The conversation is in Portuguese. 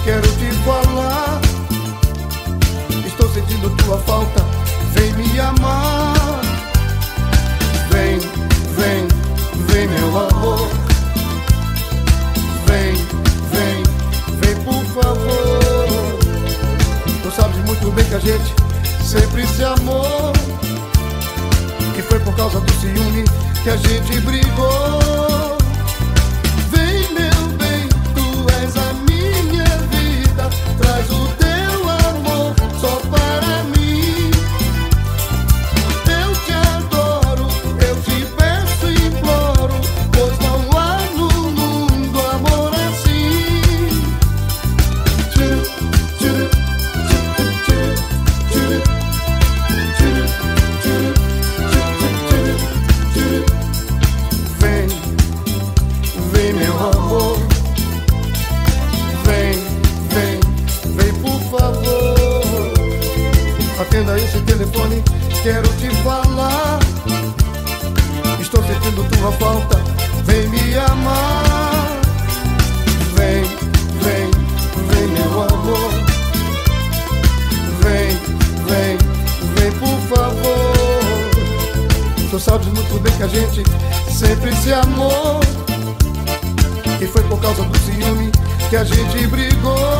quero te falar. Estou sentindo tua falta, vem me amar. Vem, vem, vem meu amor. Vem, vem, vem por favor. Tu sabes muito bem que a gente sempre se amou, e foi por causa do ciúme que a gente brigou. Vem meu bem, tu és a minha vida, traz o teu amor só para mim. Eu te adoro, eu te peço e imploro, pois não há no mundo amor assim. Vem, vem meu amor. Vem, vem, vem por favor. Atenda esse telefone, quero te falar. Estou sentindo tua falta, vem me amar. Vem, vem, vem meu amor. Vem, vem, vem por favor. Tu sabes muito bem que a gente sempre se amou, e foi por causa do ciúme que a gente brigou.